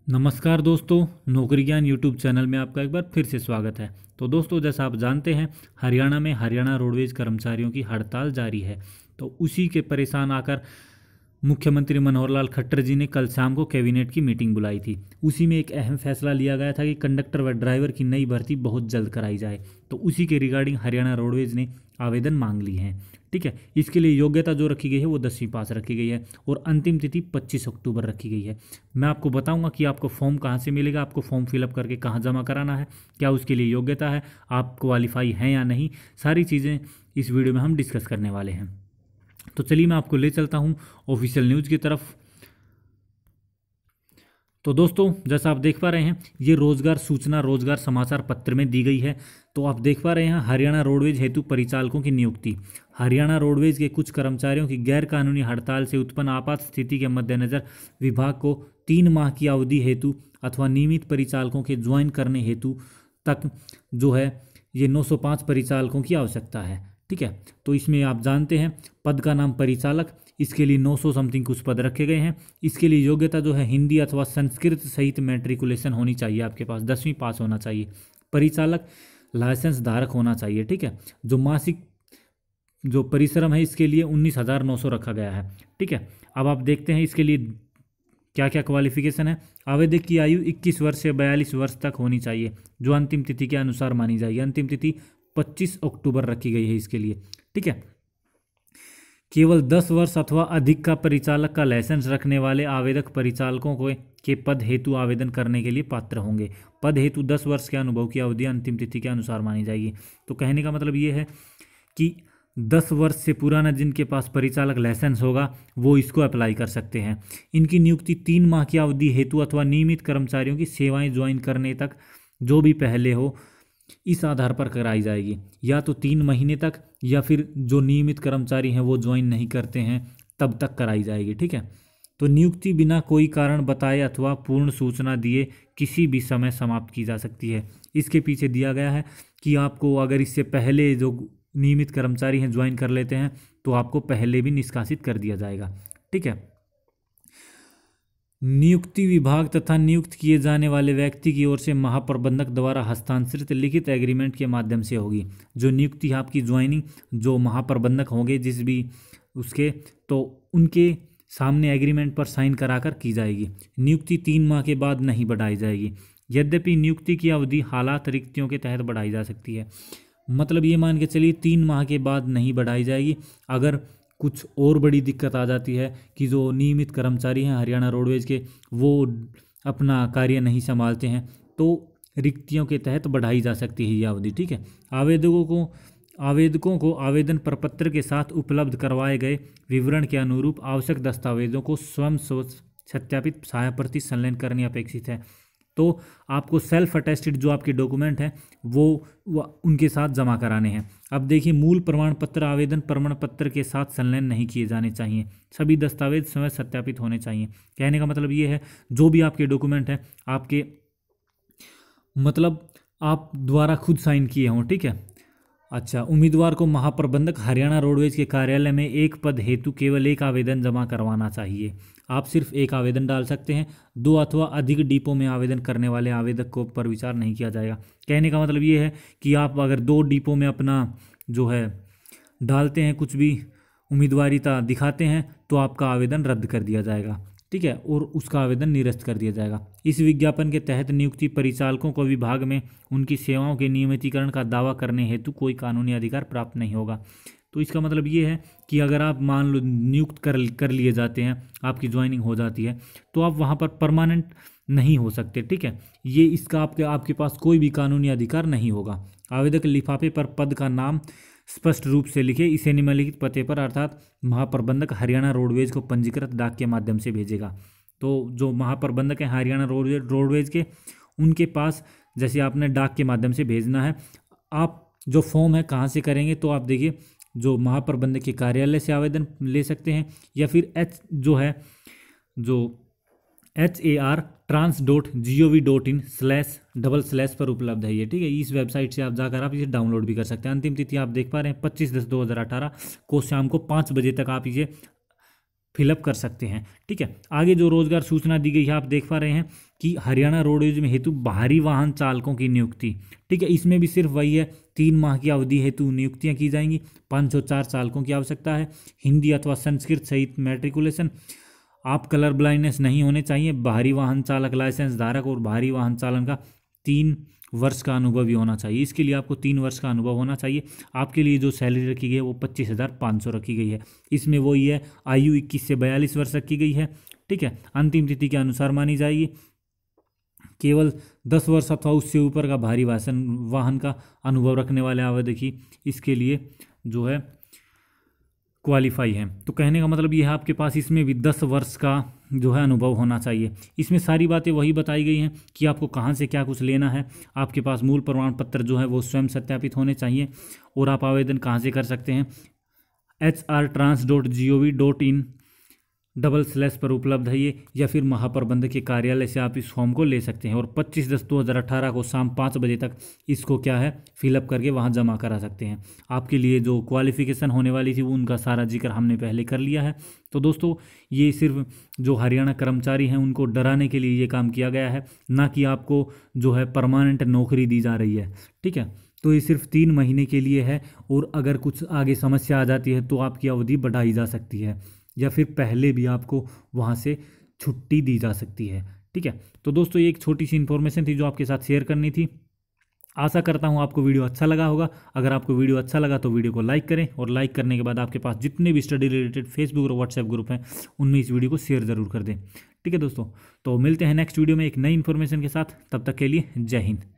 नमस्कार दोस्तों, नौकरी ज्ञान यूट्यूब चैनल में आपका एक बार फिर से स्वागत है। तो दोस्तों, जैसा आप जानते हैं, हरियाणा में हरियाणा रोडवेज कर्मचारियों की हड़ताल जारी है। तो उसी के परेशान आकर मुख्यमंत्री मनोहर लाल खट्टर जी ने कल शाम को कैबिनेट की मीटिंग बुलाई थी। उसी में एक अहम फैसला लिया गया था कि कंडक्टर व ड्राइवर की नई भर्ती बहुत जल्द कराई जाए। तो उसी के रिगार्डिंग हरियाणा रोडवेज ने आवेदन मांग ली हैं। ठीक है, इसके लिए योग्यता जो रखी गई है वो 10वीं पास रखी गई है और अंतिम तिथि 25 अक्टूबर रखी गई है। मैं आपको बताऊंगा कि आपको फॉर्म कहाँ से मिलेगा, आपको फॉर्म फिलअप करके कहाँ जमा कराना है, क्या उसके लिए योग्यता है, आप क्वालिफाई हैं या नहीं, सारी चीज़ें इस वीडियो में हम डिस्कस करने वाले हैं। तो चलिए मैं आपको ले चलता हूँ ऑफिशियल न्यूज़ की तरफ। तो दोस्तों, जैसा आप देख पा रहे हैं, ये रोजगार सूचना रोजगार समाचार पत्र में दी गई है। तो आप देख पा रहे हैं, हरियाणा रोडवेज हेतु परिचालकों की नियुक्ति। हरियाणा रोडवेज के कुछ कर्मचारियों की गैर कानूनी हड़ताल से उत्पन्न आपात स्थिति के मद्देनजर विभाग को 3 माह की अवधि हेतु अथवा नियमित परिचालकों के ज्वाइन करने हेतु तक जो है ये 905 परिचालकों की आवश्यकता है। ठीक है, तो इसमें आप जानते हैं पद का नाम परिचालक, इसके लिए 900 समथिंग कुछ पद रखे गए हैं। इसके लिए योग्यता जो है हिंदी अथवा संस्कृत सहित मैट्रिकुलेशन होनी चाहिए, आपके पास 10वीं पास होना चाहिए। परिचालक लाइसेंस धारक होना चाहिए। ठीक है, जो मासिक जो परिश्रम है इसके लिए 19,900 रखा गया है। ठीक है, अब आप देखते हैं इसके लिए क्या क्या क्वालिफिकेशन है। आवेदक की आयु 21 वर्ष से 42 वर्ष तक होनी चाहिए, जो अंतिम तिथि के अनुसार मानी जाएगी। अंतिम तिथि 25 अक्टूबर रखी गई है इसके लिए। ठीक है, केवल 10 वर्ष अथवा अधिक का परिचालक का लाइसेंस रखने वाले आवेदक परिचालकों को के पद हेतु आवेदन करने के लिए पात्र होंगे। पद हेतु 10 वर्ष के अनुभव की अवधि अंतिम तिथि के अनुसार मानी जाएगी। तो कहने का मतलब ये है कि 10 वर्ष से पुराना जिनके पास परिचालक लाइसेंस होगा वो इसको अप्लाई कर सकते हैं। इनकी नियुक्ति 3 माह की अवधि हेतु अथवा नियमित कर्मचारियों की सेवाएं ज्वाइन करने तक जो भी पहले हो इस आधार पर कराई जाएगी, या तो 3 महीने तक, या फिर जो नियमित कर्मचारी हैं वो ज्वाइन नहीं करते हैं तब तक कराई जाएगी। ठीक है, तो नियुक्ति बिना कोई कारण बताए अथवा पूर्ण सूचना दिए किसी भी समय समाप्त की जा सकती है। इसके पीछे दिया गया है कि आपको अगर इससे पहले जो नियमित कर्मचारी हैं ज्वाइन कर लेते हैं तो आपको पहले भी निष्कासित कर दिया जाएगा। ठीक है, नियुक्ति विभाग तथा नियुक्त किए जाने वाले व्यक्ति की ओर से महाप्रबंधक द्वारा हस्तांतरित लिखित एग्रीमेंट के माध्यम से होगी। जो नियुक्ति आपकी ज्वाइनिंग जो महाप्रबंधक होंगे जिस भी उसके, तो उनके सामने एग्रीमेंट पर साइन कराकर की जाएगी। नियुक्ति 3 माह के बाद नहीं बढ़ाई जाएगी। यद्यपि नियुक्ति की अवधि हालात रिक्तियों के तहत बढ़ाई जा सकती है। मतलब ये मान के चलिए 3 माह के बाद नहीं बढ़ाई जाएगी। अगर कुछ और बड़ी दिक्कत आ जाती है कि जो नियमित कर्मचारी हैं हरियाणा रोडवेज के वो अपना कार्य नहीं संभालते हैं तो रिक्तियों के तहत बढ़ाई जा सकती है ये अवधि। ठीक है, आवेदकों को आवेदन प्रपत्र के साथ उपलब्ध करवाए गए विवरण के अनुरूप आवश्यक दस्तावेजों को स्वयं सत्यापित छायाप्रति संलग्न करनी अपेक्षित है। तो आपको सेल्फ अटेस्टेड जो आपके डॉक्यूमेंट हैं वो उनके साथ जमा कराने हैं। अब देखिए, मूल प्रमाण पत्र आवेदन प्रमाण पत्र के साथ संलग्न नहीं किए जाने चाहिए। सभी दस्तावेज स्वयं सत्यापित होने चाहिए। कहने का मतलब ये है जो भी आपके डॉक्यूमेंट हैं आपके मतलब आप द्वारा खुद साइन किए हों। ठीक है, अच्छा, उम्मीदवार को महाप्रबंधक हरियाणा रोडवेज के कार्यालय में एक पद हेतु केवल एक आवेदन जमा करवाना चाहिए। आप सिर्फ एक आवेदन डाल सकते हैं। 2 अथवा अधिक डिपो में आवेदन करने वाले आवेदक को पर विचार नहीं किया जाएगा। कहने का मतलब ये है कि आप अगर 2 डिपो में अपना जो है डालते हैं, कुछ भी उम्मीदवारिता दिखाते हैं, तो आपका आवेदन रद्द कर दिया जाएगा। ठीक है, और उसका आवेदन निरस्त कर दिया जाएगा। इस विज्ञापन के तहत नियुक्ति परिचालकों को विभाग में उनकी सेवाओं के नियमितीकरण का दावा करने हेतु कोई कानूनी अधिकार प्राप्त नहीं होगा। तो इसका मतलब ये है कि अगर आप मान लो नियुक्त कर लिए जाते हैं, आपकी ज्वाइनिंग हो जाती है, तो आप वहाँ पर परमानेंट नहीं हो सकते। ठीक है, ये इसका आपके पास कोई भी कानूनी अधिकार नहीं होगा। आवेदक लिफाफे पर पद का नाम स्पष्ट रूप से लिखे, इसे निम्नलिखित पते पर अर्थात महाप्रबंधक हरियाणा रोडवेज को पंजीकृत डाक के माध्यम से भेजेगा। तो जो महाप्रबंधक है हरियाणा रोडवेज के, उनके पास जैसे आपने डाक के माध्यम से भेजना है। आप जो फॉर्म है कहाँ से करेंगे, तो आप देखिए जो महाप्रबंधक के कार्यालय से आवेदन ले सकते हैं, या फिर HAR.trans.gov.in// पर उपलब्ध है ये। ठीक है, इस वेबसाइट से आप जाकर आप इसे डाउनलोड भी कर सकते हैं। अंतिम तिथि आप देख पा रहे हैं 25/10/2018 को शाम को 5 बजे तक आप इसे फिलअप कर सकते हैं। ठीक है, आगे जो रोजगार सूचना दी गई है आप देख पा रहे हैं कि हरियाणा रोडवेज में हेतु बाहरी वाहन चालकों की नियुक्ति। ठीक है, इसमें भी सिर्फ वही है, 3 माह की अवधि हेतु नियुक्तियां की जाएंगी। 504 चालकों की आवश्यकता है। हिंदी अथवा संस्कृत सहित मैट्रिकुलेशन। आप कलर ब्लाइंडनेस नहीं होने चाहिए। बाहरी वाहन चालक लाइसेंस धारक और बाहरी वाहन चालन का 3 वर्ष का अनुभव भी होना चाहिए। इसके लिए आपको 3 वर्ष का अनुभव होना चाहिए। आपके लिए जो सैलरी रखी गई है वो 25,500 रखी गई है। इसमें वही है, आयु 21 से 42 वर्ष रखी गई है। ठीक है, अंतिम तिथि के अनुसार मानी जाएगी। केवल 10 वर्ष अथवा उससे ऊपर का भारी वाहन का अनुभव रखने वाले आवेदक इसके लिए जो है क्वालिफाई है। तो कहने का मतलब ये है आपके पास इसमें भी 10 वर्ष का जो है अनुभव होना चाहिए। इसमें सारी बातें वही बताई गई हैं कि आपको कहाँ से क्या कुछ लेना है। आपके पास मूल प्रमाण पत्र जो है वो स्वयं सत्यापित होने चाहिए। और आप आवेदन कहाँ से कर सकते हैं, hrtrans.gov.in / पर उपलब्ध है ये, या फिर महाप्रबंधक के कार्यालय से आप इस फॉर्म को ले सकते हैं। और 25/10/2018 को शाम 5 बजे तक इसको क्या है फिलअप करके वहाँ जमा करा सकते हैं। आपके लिए जो क्वालिफिकेशन होने वाली थी वो उनका सारा जिक्र हमने पहले कर लिया है। तो दोस्तों ये सिर्फ जो हरियाणा कर्मचारी हैं उनको डराने के लिए ये काम किया गया है, ना कि आपको जो है परमानेंट नौकरी दी जा रही है। ठीक है, तो ये सिर्फ 3 महीने के लिए है। और अगर कुछ आगे समस्या आ जाती है तो आपकी अवधि बढ़ाई जा सकती है, या फिर पहले भी आपको वहाँ से छुट्टी दी जा सकती है। ठीक है, तो दोस्तों ये एक छोटी सी इन्फॉर्मेशन थी जो आपके साथ शेयर करनी थी। आशा करता हूँ आपको वीडियो अच्छा लगा होगा। अगर आपको वीडियो अच्छा लगा तो वीडियो को लाइक करें, और लाइक करने के बाद आपके पास जितने भी स्टडी रिलेटेड फेसबुक और व्हाट्सएप ग्रुप हैं उनमें इस वीडियो को शेयर ज़रूर कर दें। ठीक है दोस्तों, तो मिलते हैं नेक्स्ट वीडियो में एक नई इन्फॉर्मेशन के साथ। तब तक के लिए जय हिंद।